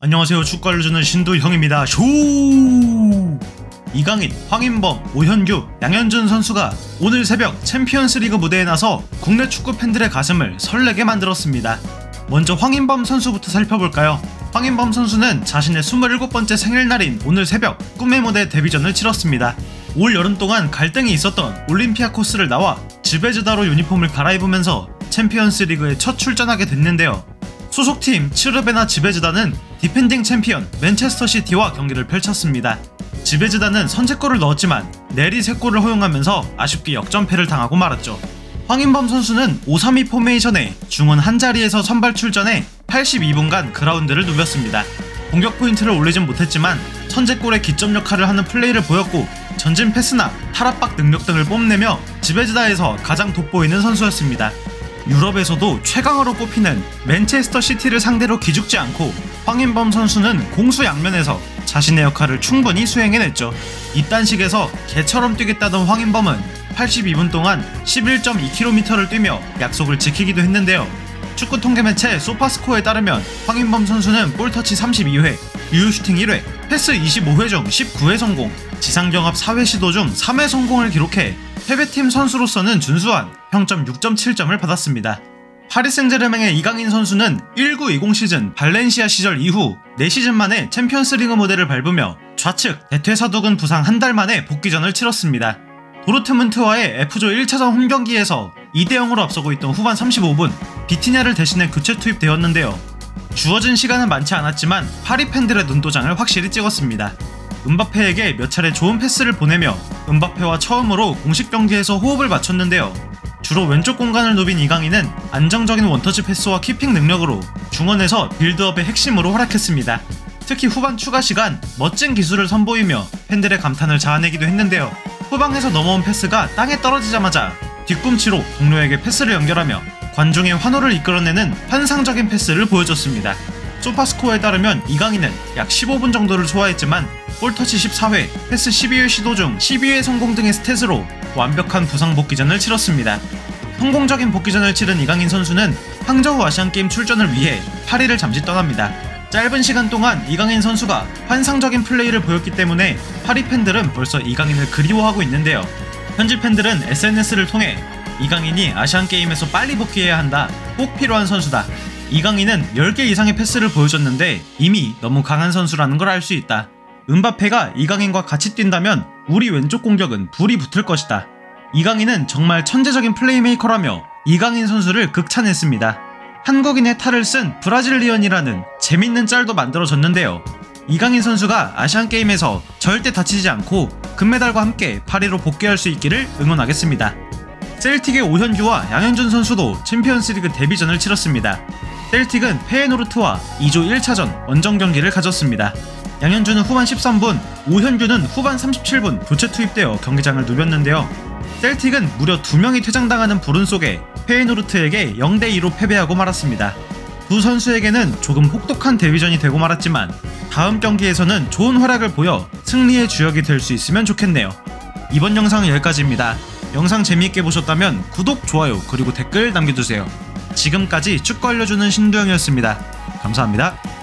안녕하세요. 축구 알려주는 신두형입니다. 쇼! 이강인, 황인범, 오현규, 양현준 선수가 오늘 새벽 챔피언스리그 무대에 나서 국내 축구 팬들의 가슴을 설레게 만들었습니다. 먼저 황인범 선수부터 살펴볼까요? 황인범 선수는 자신의 27번째 생일날인 오늘 새벽 꿈의 무대 데뷔전을 치렀습니다. 올 여름 동안 갈등이 있었던 올림피아코스를 나와 지베즈다로 유니폼을 갈아입으면서 챔피언스리그에 첫 출전하게 됐는데요. 소속팀 츠르베나 지베즈다는 디펜딩 챔피언 맨체스터시티와 경기를 펼쳤습니다. 지베즈다는 선제골을 넣었지만 내리 3골을 허용하면서 아쉽게 역전패를 당하고 말았죠. 황인범 선수는 5-3-2 포메이션에 중원 한자리에서 선발 출전해 82분간 그라운드를 누볐습니다. 공격 포인트를 올리진 못했지만 선제골의 기점 역할을 하는 플레이를 보였고 전진 패스나 탈압박 능력 등을 뽐내며 지베즈다에서 가장 돋보이는 선수였습니다. 유럽에서도 최강으로 꼽히는 맨체스터 시티를 상대로 기죽지 않고 황인범 선수는 공수 양면에서 자신의 역할을 충분히 수행해냈죠. 이딴 식에서 개처럼 뛰겠다던 황인범은 82분 동안 11.2km를 뛰며 약속을 지키기도 했는데요. 축구 통계 매체 소파스코어에 따르면 황인범 선수는 볼터치 32회, 유효슈팅 1회, 패스 25회 중 19회 성공, 지상경합 4회 시도 중 3회 성공을 기록해 패배팀 선수로서는 준수한 평점 6.7점을 받았습니다. 파리 생제르맹의 이강인 선수는 19-20 시즌 발렌시아 시절 이후 4시즌 만에 챔피언스리그 무대를 밟으며 좌측 대퇴사두근 부상 한 달 만에 복귀전을 치렀습니다. 도르트문트와의 F조 1차전 홈경기에서 2-0으로 앞서고 있던 후반 35분 비티냐를 대신해 교체 투입되었는데요. 주어진 시간은 많지 않았지만 파리 팬들의 눈도장을 확실히 찍었습니다. 음바페에게 몇 차례 좋은 패스를 보내며 음바페와 처음으로 공식 경기에서 호흡을 맞췄는데요. 주로 왼쪽 공간을 누빈 이강인은 안정적인 원터치 패스와 키핑 능력으로 중원에서 빌드업의 핵심으로 활약했습니다. 특히 후반 추가 시간 멋진 기술을 선보이며 팬들의 감탄을 자아내기도 했는데요. 후방에서 넘어온 패스가 땅에 떨어지자마자 뒤꿈치로 동료에게 패스를 연결하며 관중의 환호를 이끌어내는 환상적인 패스를 보여줬습니다. 소파스코어에 따르면 이강인은 약 15분 정도를 소화했지만 볼터치 14회, 패스 12회 시도 중 12회 성공 등의 스탯으로 완벽한 부상 복귀전을 치렀습니다. 성공적인 복귀전을 치른 이강인 선수는 항저우 아시안게임 출전을 위해 파리를 잠시 떠납니다. 짧은 시간 동안 이강인 선수가 환상적인 플레이를 보였기 때문에 파리 팬들은 벌써 이강인을 그리워하고 있는데요. 현지 팬들은 SNS를 통해 이강인이 아시안게임에서 빨리 복귀해야 한다, 꼭 필요한 선수다, 이강인은 10개 이상의 패스를 보여줬는데 이미 너무 강한 선수라는 걸 알 수 있다, 음바페가 이강인과 같이 뛴다면 우리 왼쪽 공격은 불이 붙을 것이다, 이강인은 정말 천재적인 플레이메이커라며 이강인 선수를 극찬했습니다. 한국인의 탈을 쓴 브라질리언이라는 재밌는 짤도 만들어졌는데요. 이강인 선수가 아시안게임에서 절대 다치지 않고 금메달과 함께 파리로 복귀할 수 있기를 응원하겠습니다. 셀틱의 오현규와 양현준 선수도 챔피언스리그 데뷔전을 치렀습니다. 셀틱은 페예노르트와 2조 1차전 원정 경기를 가졌습니다. 양현준은 후반 13분, 오현규는 후반 37분 교체 투입되어 경기장을 누볐는데요. 셀틱은 무려 2명이 퇴장당하는 불운 속에 페예노르트에게 0-2로 패배하고 말았습니다. 두 선수에게는 조금 혹독한 데뷔전이 되고 말았지만 다음 경기에서는 좋은 활약을 보여 승리의 주역이 될 수 있으면 좋겠네요. 이번 영상은 여기까지입니다. 영상 재미있게 보셨다면 구독, 좋아요, 그리고 댓글 남겨주세요. 지금까지 축구 알려주는 신두영이었습니다. 감사합니다.